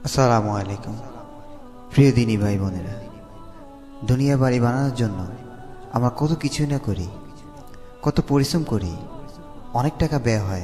আসসালামু আলাইকুম। প্রিয় দিনী ভাই বোনেরা, দুনিয়া বাড়ি বানানোর জন্য আমরা কত কিছুই না করি, কত পরিশ্রম করি, অনেক টাকা ব্যয় হয়।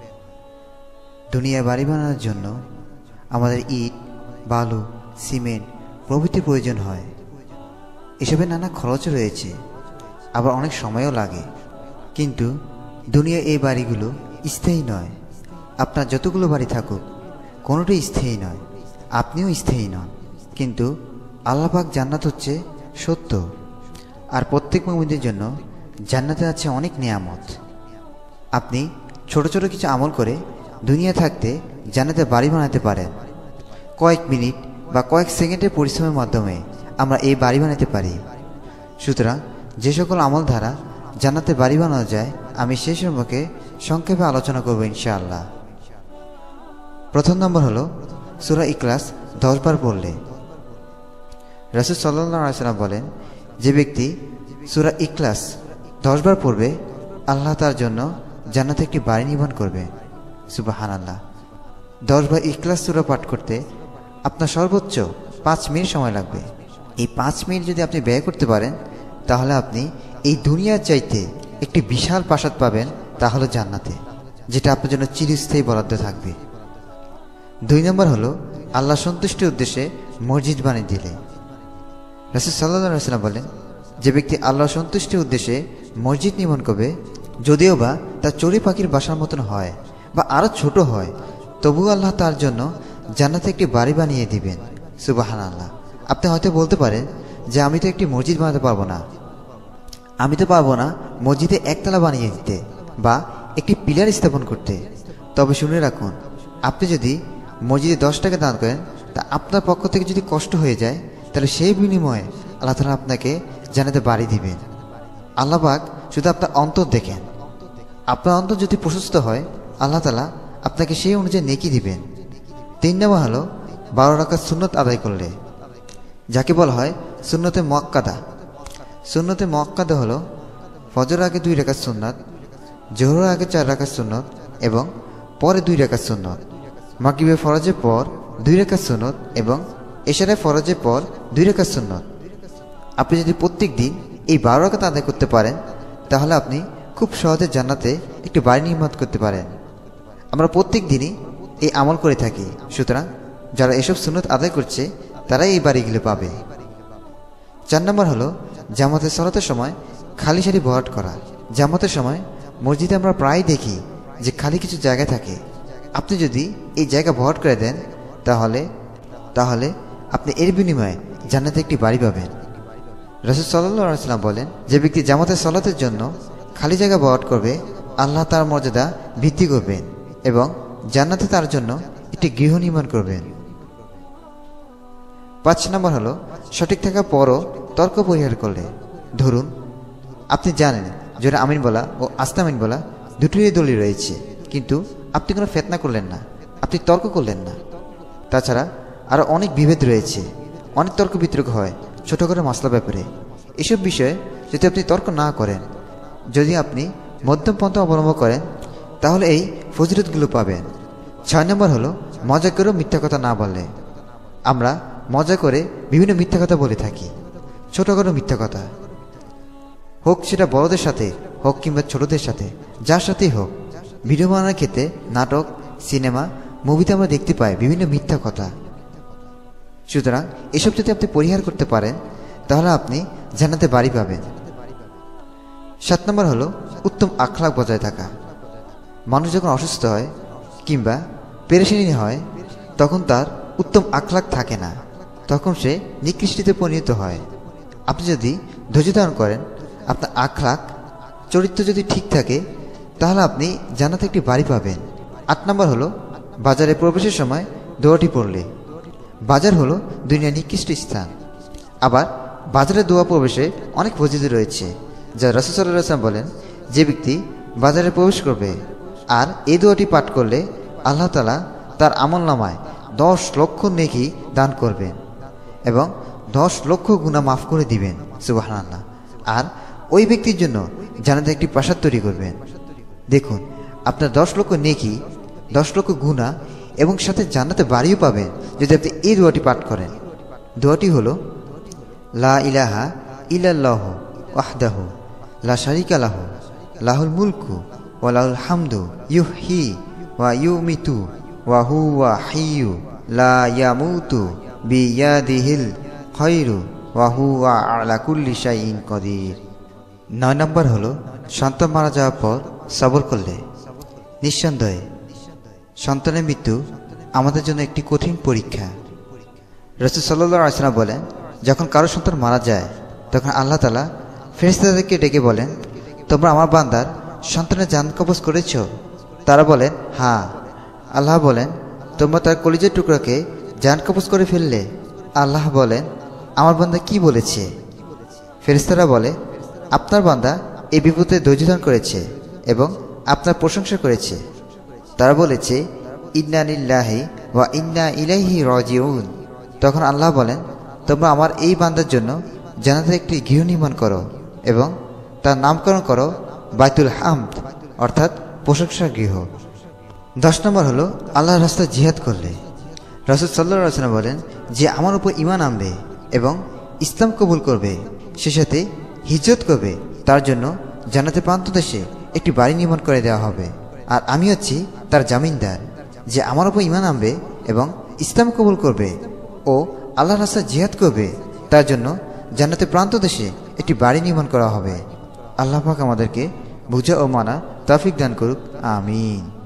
দুনিয়া বাড়ি বানানোর জন্য আমাদের ইট, বালু, সিমেন্ট প্রভৃতির প্রয়োজন হয়। এসবের নানা খরচ রয়েছে, আবার অনেক সময়ও লাগে। কিন্তু দুনিয়া এই বাড়িগুলো স্থায়ী নয়। আপনার যতগুলো বাড়ি থাকুক, কোনোটাই স্থায়ী নয়, আপনিও স্থায়ী নন। কিন্তু আল্লাহ পাক জান্নাত হচ্ছে সত্য, আর প্রত্যেক মুমিনের জন্য জান্নাতে আছে অনেক নিয়ামত। আপনি ছোট ছোট কিছু আমল করে দুনিয়া থাকতে জান্নাতে বাড়ি বানাতে পারেন। কয়েক মিনিট বা কয়েক সেকেন্ডের পরিশ্রমের মাধ্যমে আমরা এই বাড়ি বানাতে পারি। সুতরাং যে সকল আমল দ্বারা জান্নাতে বাড়ি বানানো যায়, আমি সেই সম্পর্কে সংক্ষেপে আলোচনা করব ইনশাআল্লাহ। প্রথম নম্বর হলো সূরা ইখলাস 10 বার পড়লে। রাসূল সাল্লাল্লাহু আলাইহি ওয়াসাল্লাম বলেন, যে ব্যক্তি সূরা ইখলাস 10 বার পড়বে, আল্লাহ তার জন্য জান্নাতে একটি বাড়ি নির্মাণ করবে। সুবহানাল্লাহ। 10 বার ইখলাস সূরা পাঠ করতে আপনার সর্বোচ্চ 5 মিনিট সময় লাগবে। এই 5 মিনিট যদি আপনি ব্যয় করতে পারেন, তাহলে আপনি এই দুনিয়ার চাইতে একটি বিশাল প্রাসাদ পাবেন, তা হলো জান্নাতে, যেটা আপনার জন্য চিরস্থায়ী বরাদ্দ থাকবে। 2 নম্বর হলো আল্লাহ সন্তুষ্টির উদ্দেশ্যে মসজিদ বানিয়ে দিলে। রাসূল সাল্লাল্লাহু আলাইহি ওয়াসাল্লাম বলেন, যে ব্যক্তি আল্লাহ সন্তুষ্টির উদ্দেশ্যে মসজিদ নির্মাণ করবে, যদিও বা তা চড়ুই পাখির বাসার মতন হয় বা আরও ছোট হয়, তবুও আল্লাহ তার জন্য জান্নাতে একটি বাড়ি বানিয়ে দিবেন। সুবহানাল্লাহ। আপনি হয়তো বলতে পারেন যে আমি তো একটি মসজিদ বানাতে পারবো না, আমি তো পারবো না মসজিদে একতলা বানিয়ে দিতে বা একটি পিলার স্থাপন করতে। তবে শুনে রাখুন, আপনি যদি মসজিদে 10 টাকা দান করেন, তা আপনার পক্ষ থেকে যদি কষ্ট হয়ে যায়, তাহলে সেই বিনিময়ে আল্লাহ তাআলা আপনাকে জান্নাতে বাড়ি দিবেন। আল্লাহ পাক শুধু আপনার অন্তর দেখেন। আপনার অন্তর যদি প্রশস্ত হয়, আল্লাহ তাআলা আপনাকে সেই অনুযায়ী নেকি দিবেন। 3 নম্বর হলো 12 রাকাত সুন্নত আদায় করলে, যাকে বলা হয় সুন্নতে মুআক্কাদা। সুন্নতে মুআক্কাদা হলো ফজরের আগে 2 রাকাত সুন্নাত, জোহরের আগে 4 রাকাত সুন্নাত এবং পরে 2 রাকাত সুন্নাত, মাগরিবের ফরজের পর 2 রাকাত সুন্নাত এবং এশারের ফরজের পর 2 রাকাত সুন্নাত। আপনি যদি প্রত্যেক দিন এই 12 রাকাত আদায় করতে পারেন, তাহলে আপনি খুব সহজে জান্নাতে একটি বাড়ি নির্মাণ করতে পারেন। আমরা প্রত্যেক দিনই এই আমল করে থাকি, সুতরাং যারা এসব সুন্নত আদায় করছে, তারাই এই বাড়িগুলো পাবে। 4 নম্বর হলো জামাতের সালাতের সময় খালি সারি ভরাট করা। জামাতের সময় মসজিদে আমরা প্রায় দেখি যে খালি কিছু জায়গা থাকে। আপনি যদি এই জায়গা ভরাট করে দেন, তাহলে আপনি এর বিনিময়ে জান্নাতে একটি বাড়ি পাবেন। রাসূল সাল্লাল্লাহু আলাইহি ওয়াসাল্লাম বলেন, যে ব্যক্তি জামাতের সালাতের জন্য খালি জায়গা ভরাট করবে, আল্লাহ তার মর্যাদা বৃদ্ধি করবেন এবং জান্নাতে তার জন্য একটি গৃহ নির্মাণ করবেন। 5 নম্বর হলো সঠিক থাকার পরও তর্ক পরিহার করলে। ধরুন আপনি জানেন যে আমিন বলা ও আস্তামিন বলা দুটোই দলিল রয়েছে, কিন্তু আপনি কোনো ফিতনা করলেন না, আপনি তর্ক করলেন না। তাছাড়া আরও অনেক বিভেদ রয়েছে, অনেক তর্ক বিতর্ক হয় ছোটোখাটো মাসলা ব্যাপারে। এসব বিষয়ে যদি আপনি তর্ক না করেন, যদি আপনি মধ্যম পন্থা অবলম্বন করেন, তাহলে এই ফজিলতগুলো পাবেন। 6 নম্বর হলো মজা করেও মিথ্যা কথা না বললে। আমরা মজা করে বিভিন্ন মিথ্যা কথা বলে থাকি, ছোটোখাটো মিথ্যা কথা, হোক সেটা বড়দের সাথে হোক কিংবা ছোটদের সাথে, যার সাথেই হোক। ভিডিও বানানোর ক্ষেত্রে নাটক, সিনেমা, মুভিতে আমরা দেখতে পাই বিভিন্ন মিথ্যা কথা। সুতরাং এসব যদি আপনি পরিহার করতে পারেন, তাহলে আপনি জান্নাতে বাড়ি পাবেন। 7 নম্বর হলো উত্তম আখলাক বজায় থাকা। মানুষ যখন অসুস্থ হয় কিংবা পেরেশানি হয়, তখন তার উত্তম আখলাক থাকে না, তখন সে নিকৃষ্টিতে পরিণত হয়। আপনি যদি ধৈর্য ধারণ করেন, আপনার আখলাক চরিত্র যদি ঠিক থাকে, তাহলে আপনি জান্নাতে একটি বাড়ি পাবেন। 8 নম্বর হলো বাজারে প্রবেশের সময় দোয়াটি পড়লে। বাজার হলো দুনিয়ার নিকৃষ্ট স্থান, আবার বাজারে দোয়া প্রবেশে অনেক ফজিলত রয়েছে, যা রাসূল সাল্লাল্লাহু আলাইহি ওয়াসাল্লাম বলেন, যে ব্যক্তি বাজারে প্রবেশ করবে আর এই দোয়াটি পাঠ করলে, আল্লাহ তাআলা তার আমলনামায় 10 লক্ষ নেকি দান করবেন এবং 10 লক্ষ গুনাহ মাফ করে দিবেন। সুবহানাল্লাহ। আর ওই ব্যক্তির জন্য জান্নাতে একটি প্রাসাদ তৈরি করবেন। দেখুন, আপনার 10 লক্ষ নেকি, 10 লক্ষ গুনাহ এবং সাথে জান্নাতে বাড়িও পাবেন, যদি আপনি এই দোয়াটি পাঠ করেন। দোয়াটি হলো লা ইলাহা ইল্লাল্লাহু ওয়াহদাহু লা শারিকা লাহু লাহুল মুলকু ওয়া লাহুল হামদু ইউহয়ি ওয়া ইউমিতু ওয়া হুয়া হাইয়্যু লা ইয়ামুতু বিয়াদিহিল খায়রু ওয়া হুয়া আলা কুল্লি শাইইন কাদির। 9 নম্বর হলো সন্তান মারা যাওয়ার পর সবর করলে। নিঃসন্দেহে সন্তানের মৃত্যু আমাদের জন্য একটি কঠিন পরীক্ষা। রাসূল সাল্লাল্লাহু আলাইহি ওয়াসাল্লাম বলেন, যখন কারো সন্তান মারা যায় তখন আল্লাহ তাআলা ফেরেশতাদেরকে ডেকে বলেন, তোমরা আমার বান্দার সন্তানের জান কবজ করেছ? তারা বলেন, হ্যাঁ। আল্লাহ বলেন, তোমরা তার কলিজার টুকরাকে জান কবজ করে ফেললে। আল্লাহ বলেন, আমার বান্দা কি বলেছে? ফেরেশতারা বলে, আপনার বান্দা এই বিপদে ধৈর্য ধারণ করেছে এবং আপনার প্রশংসা করেছে। তারা বলেছে, ইন্না লিল্লাহি ওয়া ইন্না ইলাইহি রাজিউন। তখন আল্লাহ বলেন, তোমরা আমার এই বান্দার জন্য জান্নাতে একটি গৃহ নির্মাণ করো এবং তার নামকরণ করো বাইতুল হামদ, অর্থাৎ প্রশংসার গৃহ। 10 নম্বর হলো আল্লাহর রাস্তায় জিহাদ করলে। রাসূল সাল্লাল্লাহু আলাইহি ওয়াসাল্লাম বলেন, যে আমার উপর ঈমান আনবে এবং ইসলাম কবুল করবে, সে সাথে হিজরত করবে, তার জন্য জান্নাতের প্রান্তদেশে একটি বাড়ি নির্মাণ করে দেওয়া হবে। আর আমি হচ্ছি তার জামিনদার। যে আমার উপর ঈমান আনবে এবং ইসলাম কবুল করবে ও আল্লাহর রাস্তায় জিহাদ করবে, তার জন্য জান্নাতের প্রান্তদেশে একটি বাড়ি নির্মাণ করা হবে। আল্লাহ পাক আমাদেরকে বুঝা ও মানা তৌফিক দান করুক। আমিন।